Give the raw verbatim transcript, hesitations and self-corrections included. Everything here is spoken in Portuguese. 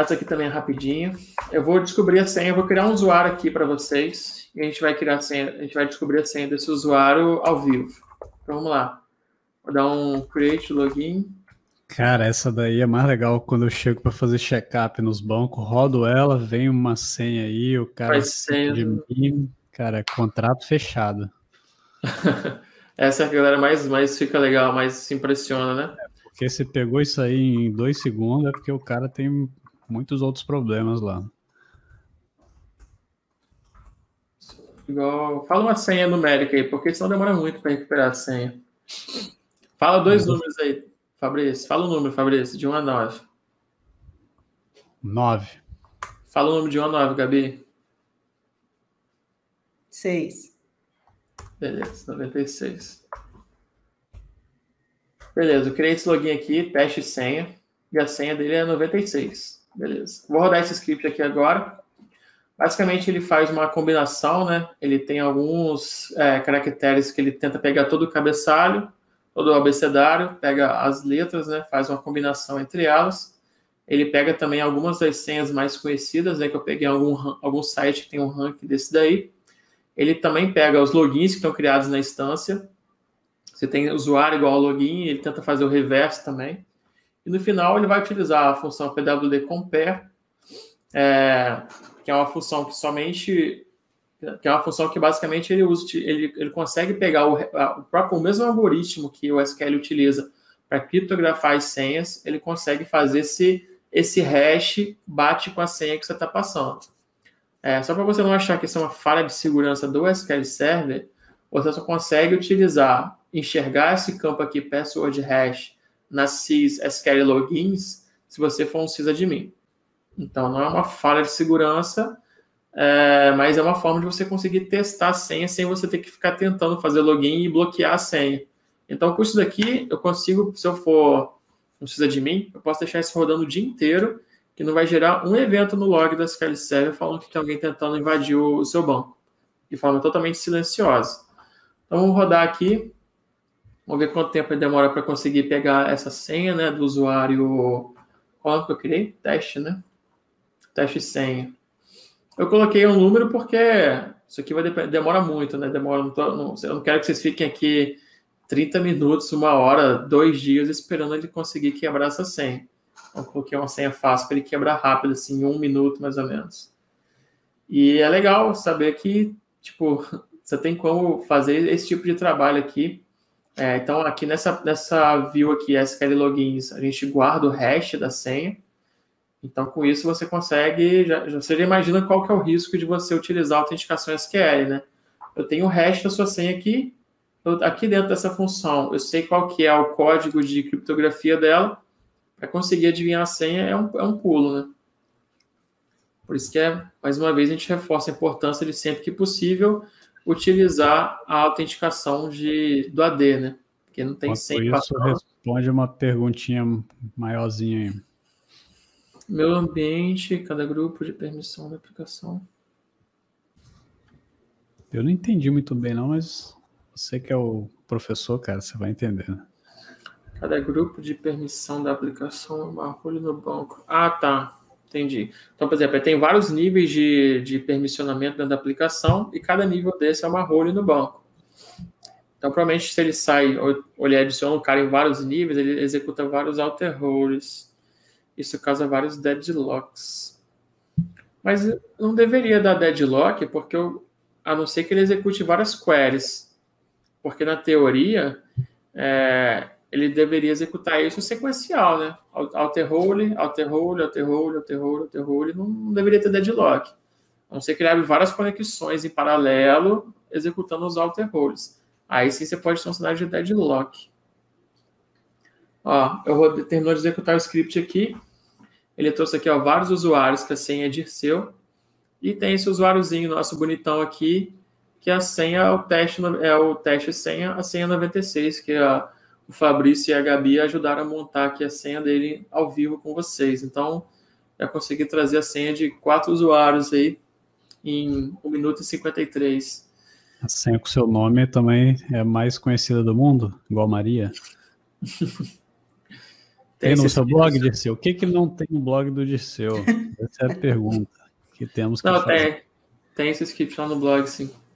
Essa aqui também é rapidinho. Eu vou descobrir a senha, eu vou criar um usuário aqui para vocês e a gente vai criar a senha, a gente vai descobrir a senha desse usuário ao vivo. Então vamos lá. Vou dar um create login. Cara, essa daí é mais legal quando eu chego para fazer check-up nos bancos, rodo ela, vem uma senha aí, o cara senha de mim, cara, contrato fechado. Essa é a galera mais, mais fica legal, mais se impressiona, né? É porque se pegou isso aí em dois segundos é porque o cara tem muitos outros problemas lá. Igual, fala uma senha numérica aí, porque senão demora muito para recuperar a senha. Fala dois uhum. números aí, Fabrício. Fala o número, Fabrício, de um a nove. nove. Fala o número de um a nove, Gabi. seis. Beleza, noventa e seis. Beleza, eu criei esse login aqui, teste senha, e a senha dele é noventa e seis. Beleza. Vou rodar esse script aqui agora. Basicamente, ele faz uma combinação, né? Ele tem alguns é, caracteres que ele tenta pegar todo o cabeçalho, todo o abecedário, pega as letras, né? Faz uma combinação entre elas. Ele pega também algumas das senhas mais conhecidas, né? Que eu peguei em algum, algum site que tem um ranking desse daí. Ele também pega os logins que estão criados na instância. Você tem usuário igual ao login, ele tenta fazer o reverse também. E no final, ele vai utilizar a função pwd-compare, é, que é uma função que somente... que é uma função que basicamente ele, usa, ele, ele consegue pegar o, o próprio o mesmo algoritmo que o S Q L utiliza para criptografar as senhas, ele consegue fazer esse, esse hash bate com a senha que você está passando. É, só para você não achar que isso é uma falha de segurança do S Q L Server, você só consegue utilizar, enxergar esse campo aqui, password hash, nas sys S Q L logins, se você for um sysadmin. Então, não é uma falha de segurança, é, mas é uma forma de você conseguir testar a senha sem você ter que ficar tentando fazer login e bloquear a senha. Então, com isso daqui, eu consigo, se eu for um sysadmin, eu posso deixar isso rodando o dia inteiro, que não vai gerar um evento no log da S Q L Server falando que tem alguém tentando invadir o, o seu banco, de forma totalmente silenciosa. Então, vamos rodar aqui. Vamos ver quanto tempo demora para conseguir pegar essa senha, né, do usuário. Qual que eu criei? Teste, né? Teste senha. Eu coloquei um número porque isso aqui vai demora muito, né? Demora, não tô, não, eu não quero que vocês fiquem aqui trinta minutos, uma hora, dois dias esperando ele conseguir quebrar essa senha. Então, coloquei uma senha fácil para ele quebrar rápido, assim, em um minuto mais ou menos. E é legal saber que, tipo, você tem como fazer esse tipo de trabalho aqui. É, então, aqui nessa, nessa view aqui, S Q L Logins, a gente guarda o hash da senha. Então, com isso, você consegue... Já, você já imagina qual que é o risco de você utilizar a autenticação S Q L, né? Eu tenho o hash da sua senha aqui. Eu, aqui dentro dessa função, eu sei qual que é o código de criptografia dela. Para conseguir adivinhar a senha é um, é um pulo, né? Por isso que, é, mais uma vez, a gente reforça a importância de, sempre que possível, utilizar a autenticação de, do A D, né? Porque não tem senha. Isso responde uma perguntinha maiorzinha aí. Meu ambiente, cada grupo de permissão da aplicação. Eu não entendi muito bem, não, mas você que é o professor, cara, você vai entender, né? Cada grupo de permissão da aplicação é uma rolha no banco. Ah, tá. Entendi. Então, por exemplo, tem vários níveis de, de permissionamento dentro da aplicação e cada nível desse é uma rolha no banco. Então, provavelmente, se ele sai ou, ou ele adiciona o cara em vários níveis, ele executa vários alter roles. Isso causa vários deadlocks. Mas não deveria dar deadlock, porque eu, a não ser que ele execute várias queries. Porque, na teoria, é, ele deveria executar isso sequencial, né? Alter role, alter role, alter role, alter role, alter role. Não, não deveria ter deadlock. A não ser que ele abre várias conexões em paralelo, executando os alter roles. Aí sim você pode ter um cenário de deadlock. Ó, eu vou terminou de executar o script aqui. Ele trouxe aqui, ó, vários usuários que a senha é Dirceu. E tem esse usuáriozinho nosso bonitão aqui, que a senha é o teste, é o teste senha, a senha noventa e seis, que a, o Fabrício e a Gabi ajudaram a montar aqui a senha dele ao vivo com vocês. Então, já consegui trazer a senha de quatro usuários aí em um minuto e cinquenta e três. A senha com seu nome também é a mais conhecida do mundo, igual Maria. Tem, tem no seu blog, Dirceu? O que que não tem no blog do Dirceu? Essa é a pergunta que temos que não, fazer. Tem, tem esse script lá no blog, sim.